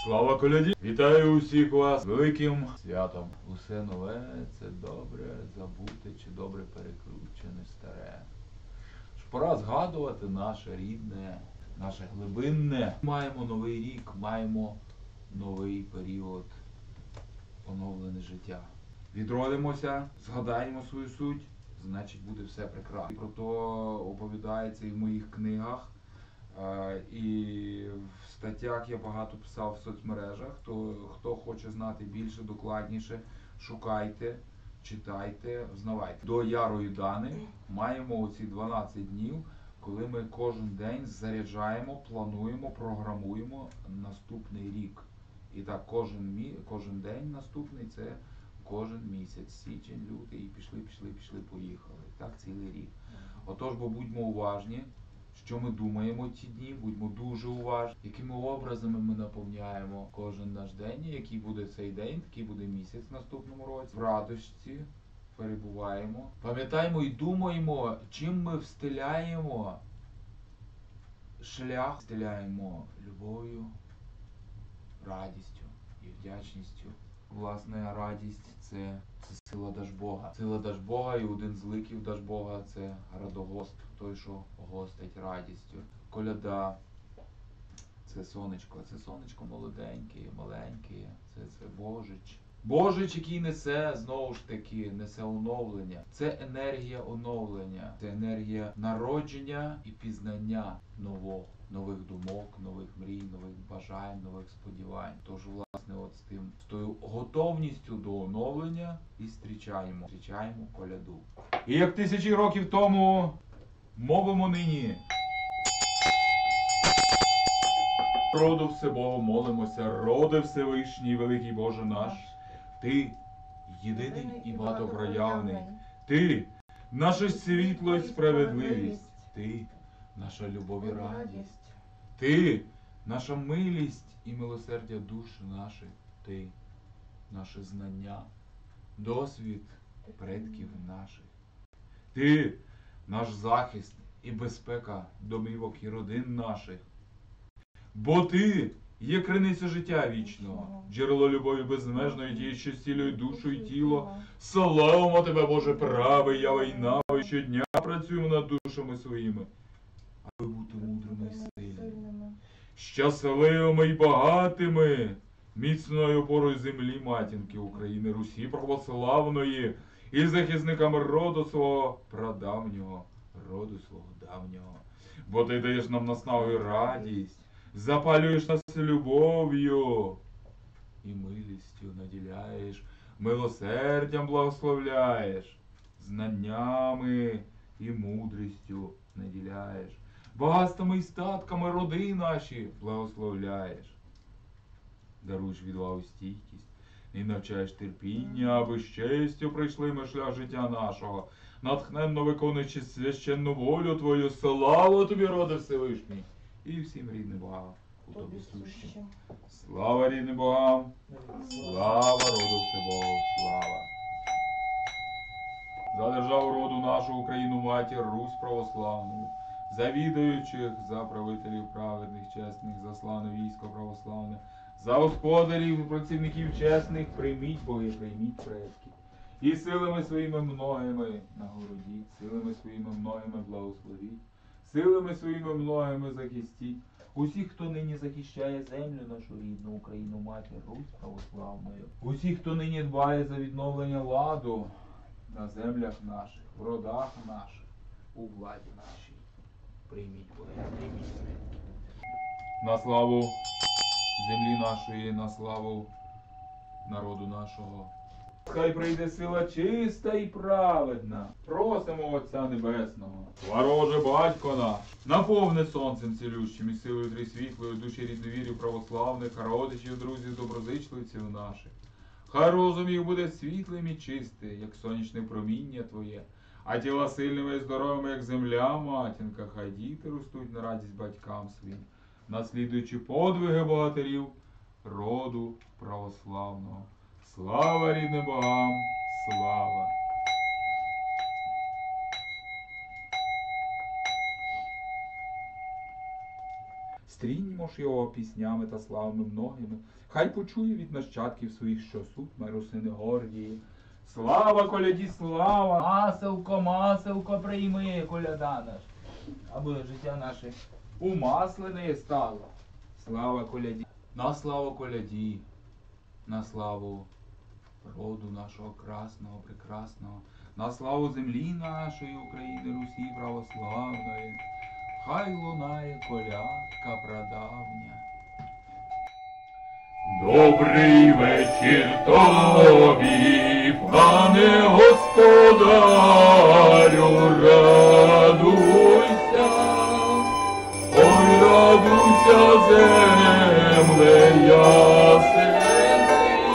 Слава коляді! Вітаю усіх вас з великим святом. Усе нове – це добре забуте чи добре перекручене старе. Пора згадувати наше рідне, наше глибинне. Маємо новий рік, маємо новий період, оновлене життя. Відродимося, згадаємо свою суть, значить буде все прекрасно. Про то оповідається і в моїх книгах. І в статтях я багато писав в соцмережах. То хто хоче знати більше, докладніше, шукайте, читайте, взнавайте. До Ярої Дани маємо оці 12 днів, коли ми кожен день заряджаємо, плануємо, програмуємо наступний рік. І так кожен день наступний – це кожен місяць. Січень, лютий, і пішли, поїхали. Так цілий рік. Отож, бо будьмо уважні. Що ми думаємо ці дні, будьмо дуже уважні, якими образами ми наповняємо кожен наш день, і який буде цей день, такий буде місяць в наступному році. В радості перебуваємо. Пам'ятаємо і думаємо, чим ми встиляємо шлях, встиляємо любов'ю, радістю і вдячністю. Власне, радість – це сила Дажбога. Сила Дажбога, і один з ликів Дажбога – це радогост, той, що гостить радістю. Коляда – це сонечко молоденьке, маленьке, це Божич. Божич, який несе, знову ж таки, несе оновлення. Це енергія оновлення, це енергія народження і пізнання нового. Нових думок, нових мрій, нових бажань, нових сподівань. Тож, власне, от з тою готовністю до оновлення і зустрічаємо коляду. І як тисячі років тому мовимо нині. Роду Всебогу молимося, роди Всевишній, великий Боже наш. Ти єдиний і багатопроявний. Ти наше світло і справедливість. Ти наша любов і радість. Ти наша милість і милосердя душ наших. Ти наше знання, досвід предків наших. Ти наш захист і безпека домівок і родин наших. Бо ти є криниця життя вічного, джерело любові безмежної, тієї, що зцілює душу і тіло. Славимо тебе, Боже, правий, явий і навий, щодня працюємо над душами своїми, аби бути мудрими і сильними, щасливими і багатими, міцною опорою землі матінки України, Русі православної, і захисниками роду свого прадавнього, роду свого давнього. Бо ти даєш нам наснагу і радість, запалюєш нас любов'ю і милістю наділяєш, милосердям благословляєш, знаннями і мудрістю наділяєш, багатствами і статками роди наші благословляєш. Даруєш відвагу, стійкість і навчаєш терпіння, аби з честю прийшли ми шлях життя нашого, натхненно виконуючи священну волю Твою. Слава Тобі, роди Всевишній, і всім рідним богам у Тобі сущим. Слава рідним богам, слава роду Всебогу, слава. За державу роду нашу, Україну, матір, Русь православну, за відаючих, за правителів праведних, чесних, за славне військо православне, за господарів і працівників чесних, прийміть, боги, прийміть предки. І силами своїми многими нагородіть, силами своїми многими благословіть, силами своїми многими захистіть усіх, хто нині захищає землю нашу рідну, Україну, матір, Русь православною. Усіх, хто нині дбає за відновлення ладу на землях наших, в родах наших, у владі нашій. Прийміть, Боги, прийміть предки. На славу землі нашої, на славу народу нашого. Хай прийде сила чиста і праведна. Просимо Отця Небесного. Твороже Батько наш, наповни сонцем цілющим і силою трисвітлої душі рідновірів православних, родичів, друзів, доброзичливців наших. Хай розум їх буде світлим і чистим, як сонячне проміння Твоє, а тіла сильними і здоровими, як земля, матінка. Хай діти ростуть на радість батькам своїм, наслідуючи подвиги богатирів роду православного. Слава рідним богам, слава! Стріньмо ж його піснями та славами многими. Хай почує від нащадків своїх, що суд миру сини Гордії. Слава коляді, слава! Маселко, маселко, прийми, коляда наш, аби життя наше умаслене стало. Слава коляді, на славу коляді, на славу роду нашого красного, прекрасного, на славу землі нашої України, Русі православної. Хай лунає колядка прадавня. Добрий вечір тобі, пане господарю, радуйся, ой, радуйся, земле ясний,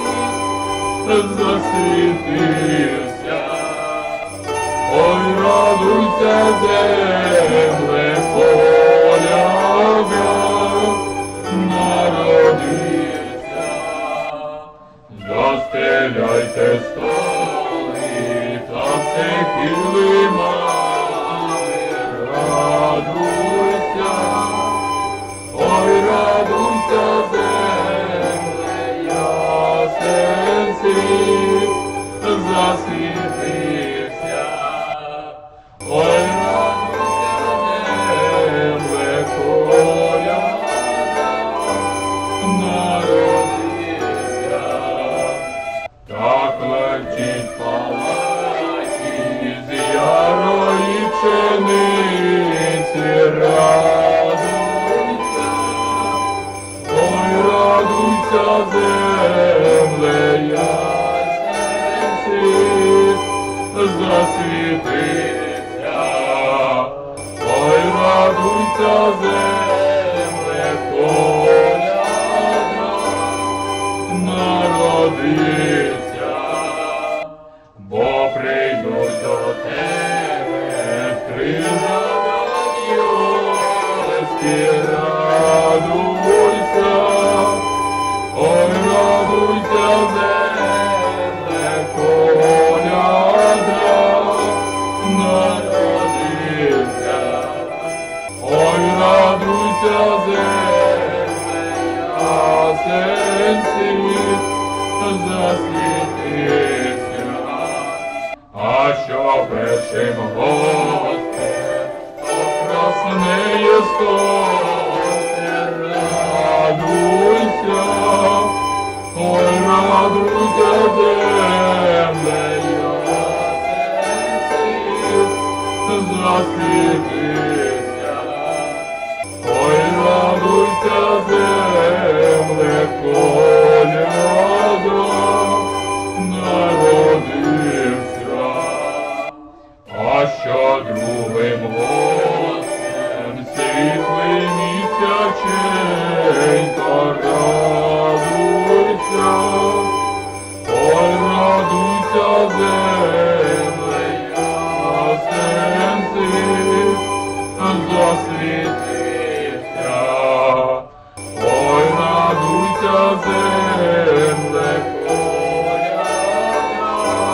засвітився, ой, радуйся, земле, коляда народився. Застеляйте столи та все килимами, радуйся, ой, радуйся, земле, ясен світ засвітився, ой, радуйся, земле, коляда народився. Так летить палаці з ярої пшениці, радуйся, ой, радуйся, земле, ясен світ засвітився, ой, радуйся, земле, коляда народився, бо прийдуть до тебе крижані гості, радуйся, ой, радуйся, земле, коляда народився, ой, радуйся, земле, ясен світ засвітився. А що першим гостем окрасне сонце, радуйся, ой, радуйся, земле, ясен світ засвітився, ой, радуйся, земле, коляда народився. А що другим гостем світлий місяченько, радуйся, ой, радуйся, земле, ясен світ засвітився, ой, радуйся, земле, коляда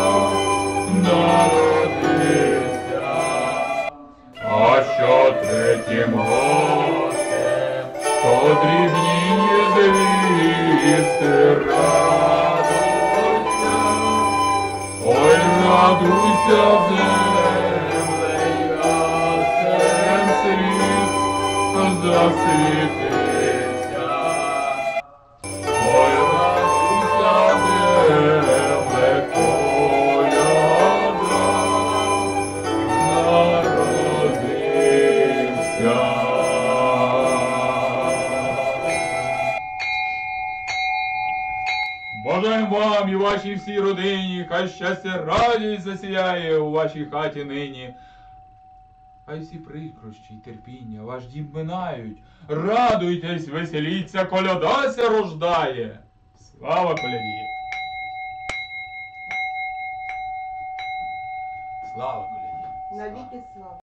народився. А що третім гостем, то дрібніє звісти, радуйся, ой, радуйся, земле, ясен світ засвітився, ой, радуйся, земле, коляда народився. Бажаємо вам і вашій всій родині, хай щастя, радість засіяє у вашій хаті нині. Хай всі прикрощі й терпіння ваш дім минають. Радуйтесь, веселіться, коляда ся рождає. Слава коляді! Слава коляді! Навіки слава!